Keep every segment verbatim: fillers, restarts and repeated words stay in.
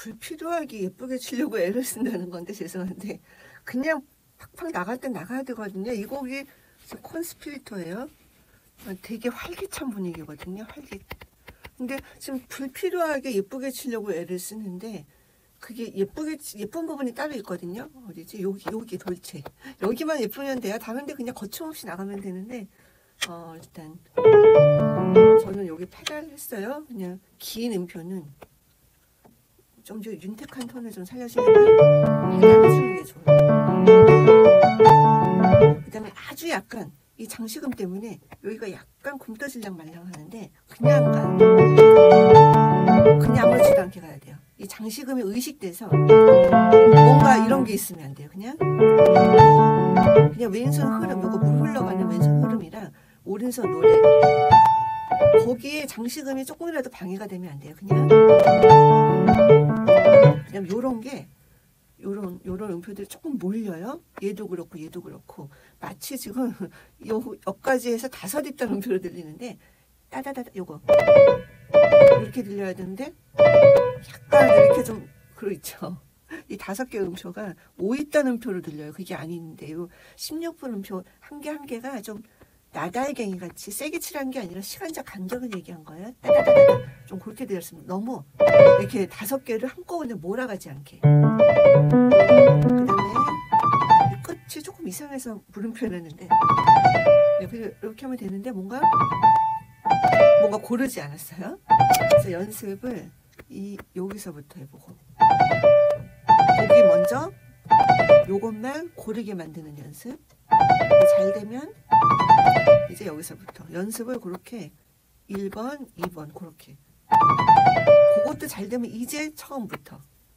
불필요하게 예쁘게 치려고 애를 쓴다는 건데 죄송한데 그냥 팍팍 나갈 땐 나가야 되거든요. 이 곡이 콘스피리토예요. 되게 활기찬 분위기거든요. 활기. 근데 지금 불필요하게 예쁘게 치려고 애를 쓰는데 그게 예쁘게 예쁜 부분이 따로 있거든요. 어디지? 여기 여기 돌체. 여기만 예쁘면 돼요. 다른데 그냥 거침없이 나가면 되는데 어 일단 저는 여기 페달 했어요. 그냥 긴 음표는 좀 더 윤택한 톤을 좀 살려주면 페달 해주는 게 좋아요. 그 다음에 아주 약간 이 장식음 때문에 여기가 약간 굼떠질랑 말랑 하는데 그냥 가 그냥 아무렇지도 않게 가야 돼요. 이 장식음이 의식돼서 뭔가 이런 게 있으면 안 돼요. 그냥 그냥 왼손 흐름, 이거 물 흘러가는 왼손 흐름이랑 오른손 노래 거기에 장식음이 조금이라도 방해가 되면 안 돼요. 그냥 그냥 요런 게 요런 요런 음표들이 조금 몰려요. 얘도 그렇고 얘도 그렇고 마치 지금 요 여기까지 해서 다섯 입단 음표로 들리는데 따다다다 요거 이렇게 들려야 되는데 약간 이렇게 좀 그렇죠. 이 다섯 개 음표가 오 입단 음표로 들려요. 그게 아닌데 요 십육 분 음표 한 개 한 개가 좀 나달갱이 같이 세게 칠한 게 아니라 시간적 간격을 얘기한 거예요. 따다다다다 좀 그렇게 되었습니다. 너무 이렇게 다섯 개를 한꺼번에 몰아가지 않게. 그 다음에 끝이 조금 이상해서 물음표를 했는데 이렇게 하면 되는데 뭔가 뭔가 고르지 않았어요. 그래서 연습을 이 여기서부터 해보고 거기 먼저 요것만 고르게 만드는 연습. 잘 되면 이제 여기서부터 연습을 그렇게 일 번, 이 번 그렇게 그것도 잘 되면 이제 처음부터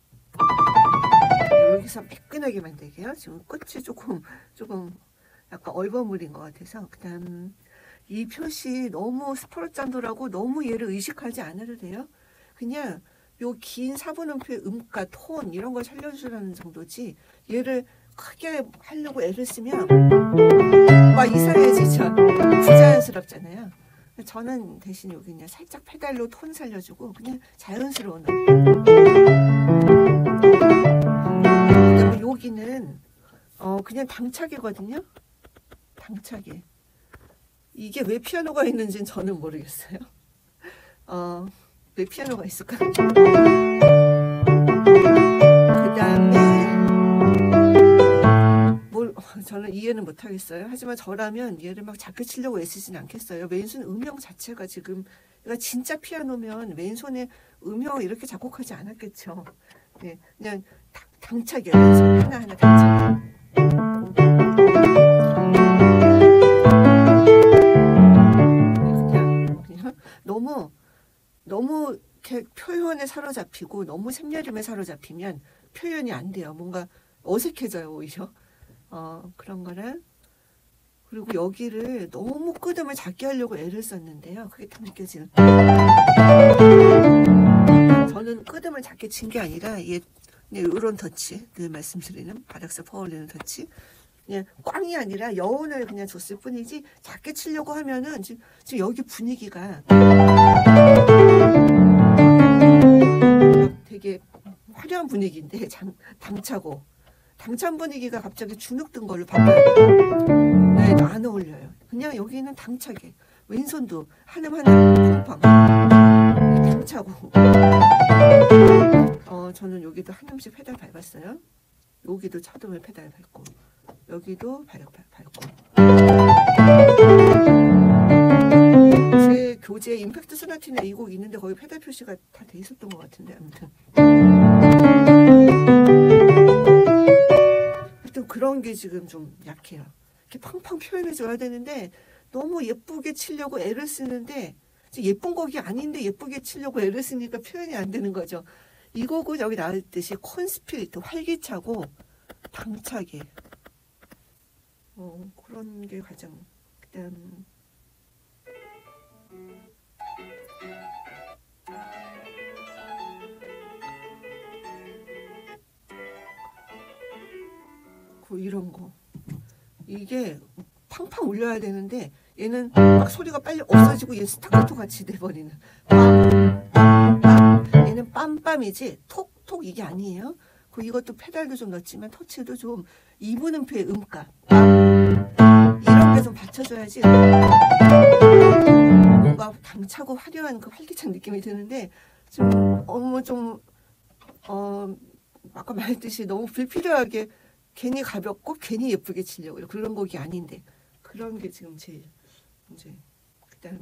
여기서 매끈하게 만들게요. 지금 끝이 조금 조금 약간 얼버무린 것 같아서 그 다음 이 표시 너무 스포르짠도라고 너무 얘를 의식하지 않아도 돼요. 그냥 요 긴 사 분 음표의 음과 톤 이런 걸 살려주라는 정도지 얘를 크게 하려고 애를 쓰면 막 이상해지죠. 부자연스럽잖아요. 저는 대신 여기 그냥 살짝 페달로 톤 살려주고 그냥 자연스러운 그다음에 여기는 어 그냥 당차게거든요. 당차게. 이게 왜 피아노가 있는지는 저는 모르겠어요. 어, 왜 피아노가 있을까? 그 다음에 뭘 저는 이해는 못하겠어요. 하지만 저라면 얘를 막 작게 치려고 애쓰진 않겠어요. 왼손 음영 자체가 지금 그러니까 진짜 피아노면 왼손에 음영을 이렇게 작곡하지 않았겠죠. 네, 그냥 당, 당차게 왼손 하나하나 당차게. 너무 너무 이렇게 표현에 사로잡히고 너무 샘여림에 사로잡히면 표현이 안 돼요. 뭔가 어색해져요 오히려. 어, 그런 거랑 그리고 여기를 너무 끄듬을 작게 하려고 애를 썼는데요. 그게 다 느껴지는. 저는 끄듬을 작게 친 게 아니라 얘 이런 터치 늘 말씀드리는 바닥에서 퍼올리는 터치. 그냥 꽝이 아니라 여운을 그냥 줬을 뿐이지 작게 치려고 하면은 지금, 지금 여기 분위기가 되게 화려한 분위기인데 장, 당차고 당찬 분위기가 갑자기 주눅든 걸로 바꿔요. 네, 안 어울려요. 그냥 여기는 당차게 왼손도 한음 한음 팡팡 당차고 어 저는 여기도 한음씩 페달 밟았어요. 여기도 차도을 페달 밟고 여기도 발, 발, 밟고 제 교재 임팩트 소나티네 이 곡 있는데 거기 페달 표시가 다 돼 있었던 것 같은데 아무튼 하여튼 그런 게 지금 좀 약해요. 이렇게 팡팡 표현해 줘야 되는데 너무 예쁘게 치려고 애를 쓰는데 예쁜 곡이 아닌데 예쁘게 치려고 애를 쓰니까 표현이 안 되는 거죠. 이 곡은 여기 나왔듯이 콘스피리트 활기차고 당차게 어, 그런 게 가장 그다음 그 이런 거 이게 팡팡 울려야 되는데 얘는 막 소리가 빨리 없어지고 얘 스타카토 같이 돼버리는 빰, 빰, 빰. 얘는 빰빰이지 톡톡 톡톡 이게 아니에요. 그 이것도 페달도 좀 넣었지만 터치도 좀 이 분 음표의 음값 이런 게 좀 받쳐줘야지 뭔가 당차고 화려한 그 활기찬 느낌이 드는데 좀 너무 좀 어, 아까 말했듯이 너무 불필요하게 괜히 가볍고 괜히 예쁘게 치려고 그런 곡이 아닌데 그런 게 지금 제일 이제 그다음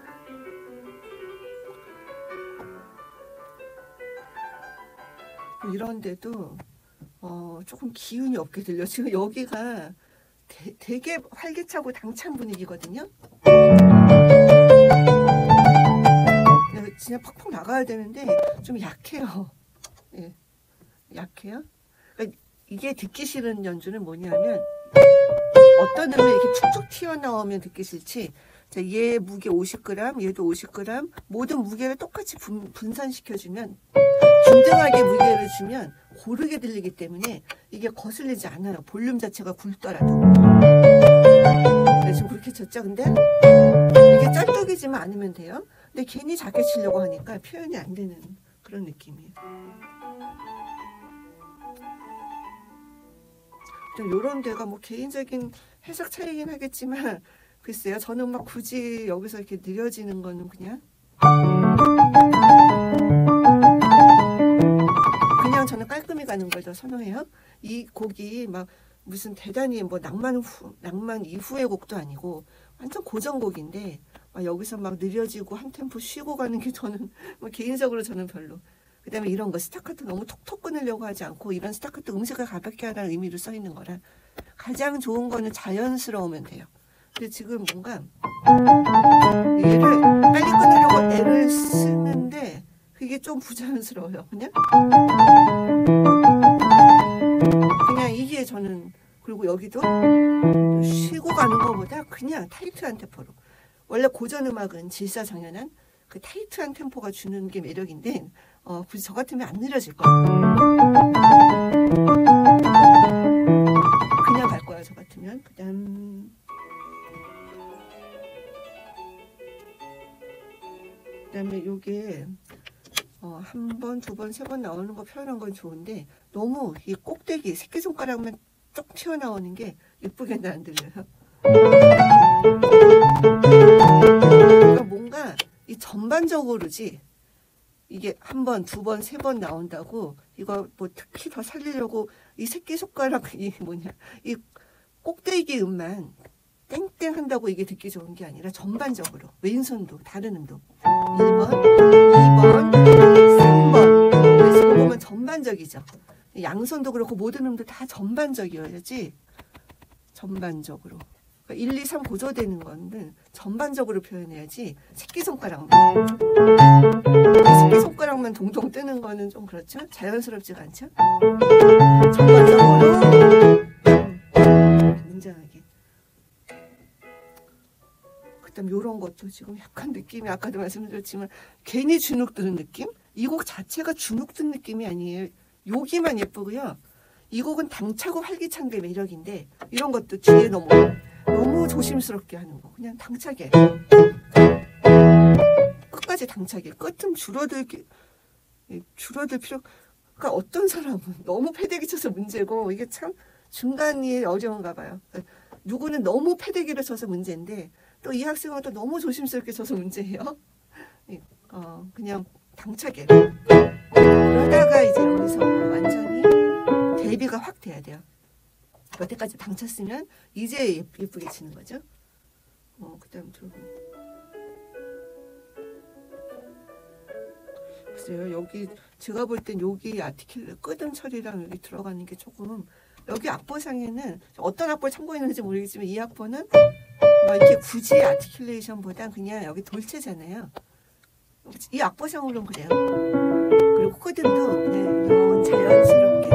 이런데도 어, 조금 기운이 없게 들려. 지금 여기가 되, 되게 활기차고 당찬 분위기거든요. 진짜 팍팍 나가야 되는데 좀 약해요. 예, 약해요. 그러니까 이게 듣기 싫은 연주는 뭐냐면 어떤 음이 이렇게 툭툭 튀어나오면 듣기 싫지. 자, 얘 무게 오십 그램, 얘도 오십 그램 모든 무게를 똑같이 분, 분산시켜주면 균등하게 무게를 주면 고르게 들리기 때문에 이게 거슬리지 않아요. 볼륨 자체가 굵더라도. 네, 지금 그렇게 쳤죠. 근데 이게 짤뚝이지만 않으면 돼요. 근데 괜히 작게 치려고 하니까 표현이 안 되는 그런 느낌이에요. 이런 데가 뭐 개인적인 해석 차이긴 하겠지만 글쎄요. 저는 막 굳이 여기서 이렇게 느려지는 거는 그냥 그냥 저는 깔끔히 가는 걸 더 선호해요. 이 곡이 막 무슨 대단히 뭐 낭만 후, 낭만 이후의 곡도 아니고 완전 고전곡인데 막 여기서 막 느려지고 한 템포 쉬고 가는 게 저는 뭐 개인적으로 저는 별로. 그 다음에 이런 거 스타카토 너무 톡톡 끊으려고 하지 않고 이런 스타카토 음색을 가볍게 하라는 의미로 써 있는 거라 가장 좋은 거는 자연스러우면 돼요. 근데 지금 뭔가 얘를 빨리 끊으려고 애를 쓰는데 그게 좀 부자연스러워요. 그냥 그냥 이게 저는 그리고 여기도 쉬고 가는 것보다 그냥 타이트한 템포로 원래 고전 음악은 질사정연한 그 타이트한 템포가 주는 게 매력인데 어, 굳이 저 같으면 안 느려질 거예요. 그냥 갈 거예요. 저 같으면. 그 다음 그 다음에 요게 어, 한 번, 두 번, 세 번 나오는 거 표현한 건 좋은데 너무 이 꼭대기 새끼손가락만 쭉 튀어나오는 게 예쁘게는 안 들려요. 그러니까 뭔가 이 전반적으로지 이게 한 번, 두 번, 세 번 나온다고 이거 뭐 특히 더 살리려고 이 새끼손가락 이 뭐냐 이 꼭대기 음만 땡땡 한다고 이게 듣기 좋은 게 아니라 전반적으로 왼손도 다른 음도 일 번, 이 번, 삼 번 그래서 지금 보면 전반적이죠. 양손도 그렇고 모든 음도 다 전반적이어야지 전반적으로 그러니까 일, 이, 삼 고조되는 거는 전반적으로 표현해야지 새끼손가락만 새끼손가락만 동동 뜨는 거는 좀 그렇죠? 자연스럽지가 않죠? 전반적으로 굉장하게 그다음 요런 것도 지금 약간 느낌이 아까도 말씀드렸지만 괜히 주눅 드는 느낌? 이 곡 자체가 주눅 든 느낌이 아니에요. 여기만 예쁘고요. 이 곡은 당차고 활기찬 게 매력인데 이런 것도 뒤에 너무 너무 조심스럽게 하는 거 그냥 당차게 끝까지 당차게 끝은 줄어들 줄어들 필요 그러니까 어떤 사람은 너무 패대기 쳐서 문제고 이게 참 중간이 어려운가 봐요. 누구는 너무 패대기를 쳐서 문제인데 또 이 학생은 또 너무 조심스럽게 쳐서 문제예요. 어, 그냥 당차게 그러다가 이제 여기서 완전히 대비가 확 돼야 돼요. 여태까지 당쳤으면 이제 예쁘게 치는 거죠. 어, 그 다음 들어보면 글쎄요. 여기 제가 볼 땐 여기 아티킬레 끄듬 처리랑 여기 들어가는 게 조금 여기 악보상에는 어떤 악보를 참고했는지 모르겠지만 이 악보는 막 이렇게 굳이 아티큘레이션보단 그냥 여기 돌체잖아요. 이 악보상으로는 그래요. 그리고 코드도 그냥 자연스럽게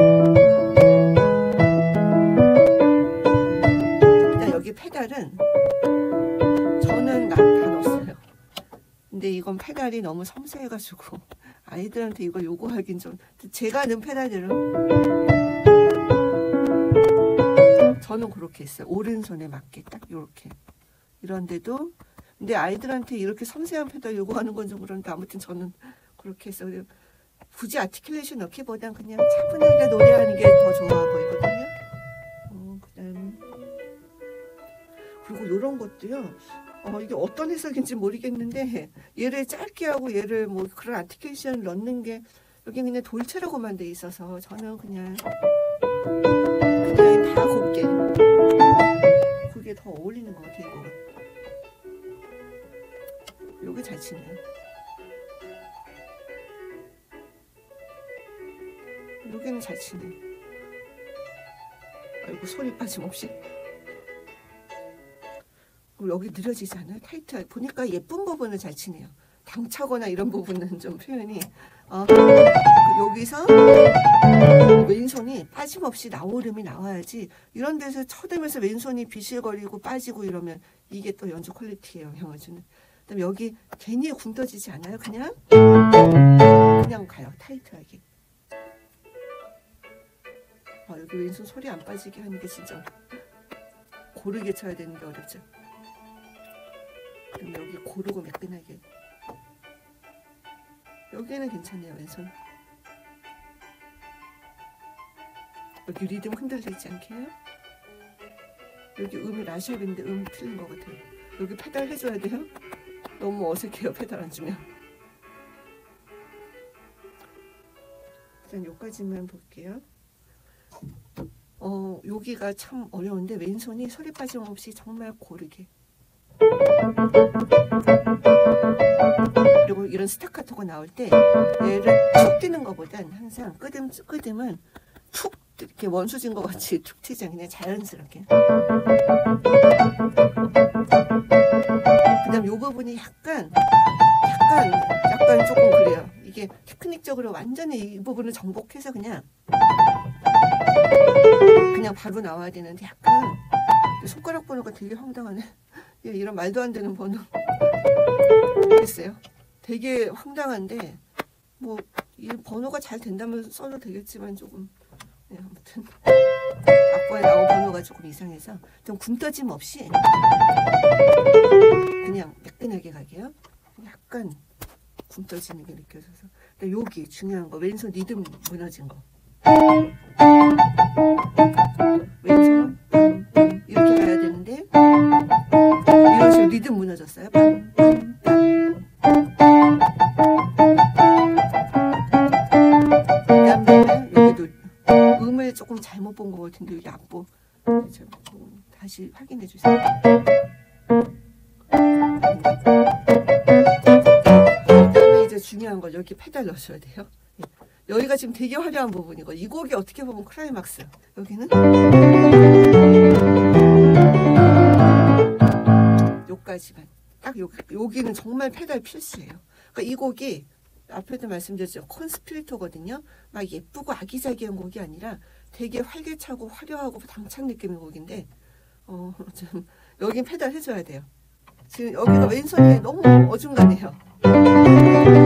일단 여기 페달은 저는 다 넣었어요. 근데 이건 페달이 너무 섬세해가지고 아이들한테 이걸 요구하긴 좀 제가 넣은 페달대로 저는 그렇게 했어요. 오른손에 맞게 딱 이렇게 이런데도 근데 아이들한테 이렇게 섬세한 페달 요구하는 건 좀 그런데 아무튼 저는 그렇게 했어요. 굳이 아티큘레이션 넣기보단 그냥 차분하게 노래하는 게 더 좋아 보이거든요. 어, 그다음 그리고 이런 것도요. 어, 이게 어떤 해석인지 모르겠는데 얘를 짧게 하고 얘를 뭐 그런 아티큘레이션을 넣는 게 여기 그냥 돌체라고만 돼 있어서 저는 그냥 그냥 다 곱게 그게 더 어울리는 것 같아요. 이거. 요게 잘 치네요. 여기는 잘 치네. 아이고 소리 빠짐없이. 그리고 여기 느려지지 않아요? 타이트 보니까 예쁜 부분을 잘 치네요. 당차거나 이런 부분은 좀 표현이 어, 여기서 왼손이 빠짐없이 나오름이 나와야지 이런 데서 쳐대면서 왼손이 비실거리고 빠지고 이러면 이게 또 연주 퀄리티에 영향을 주는. 그다음에 여기 괜히 굼떠지지 않아요? 그냥 그냥 가요. 타이트하게. 아, 여기 왼손 소리 안 빠지게 하는 게 진짜 고르게 쳐야 되는 게 어렵죠. 그럼 여기 고르고 매끈하게. 여기는 괜찮네요. 왼손. 여기 리듬 흔들리지 않게 해요. 여기 음이 라샵인데 음 틀린 것 같아요. 여기 페달 해줘야 돼요. 너무 어색해요. 페달 안 주면. 일단 여기까지만 볼게요. 어, 여기가 참 어려운데 왼손이 소리 빠짐없이 정말 고르게. 그리고 이런 스타카토가 나올 때 얘를 툭 뛰는 것보단 항상 끄듬, 끄듬은 툭 이렇게 원수진 것 같이 툭 튀지 않게 그냥 자연스럽게. 그 다음 요 부분이 약간 약간 약간 조금 그래요. 이게 테크닉적으로 완전히 이 부분을 정복해서 그냥 그냥 바로 나와야 되는데 약간 손가락 번호가 되게 황당하네. 이런 말도 안 되는 번호 모르겠어요. 되게 황당한데 뭐 이 번호가 잘 된다면 써도 되겠지만 조금 네, 아무튼 악보에 나온 번호가 조금 이상해서 좀 굼떠짐 없이 그냥 매끈하게 가게요. 약간 굼떠지는 게 느껴져서. 여기 중요한 거 왼손 리듬 무너진 거. 왼손 빰, 빰 이렇게 가야 되는데 이런 식으로 리듬 무너졌어요. 빰, 빰, 빰. 그다음에 여기도 음을 조금 잘못 본 것 같은데 여기 악보 다시 확인해 주세요. 그다음에 이제 중요한 거 여기 페달 넣으셔야 돼요. 여기가 지금 되게 화려한 부분이고 이 곡이 어떻게 보면 클라이막스. 여기는 요까지만 딱 요, 여기는 정말 페달 필수예요. 그러니까 이 곡이 앞에도 말씀드렸죠. 콘스피리토거든요. 막 예쁘고 아기자기한 곡이 아니라 되게 활기차고 화려하고 당찬 느낌의 곡인데 어, 좀 여긴 페달 해줘야 돼요. 지금 여기가 왼손이 너무 어중간해요.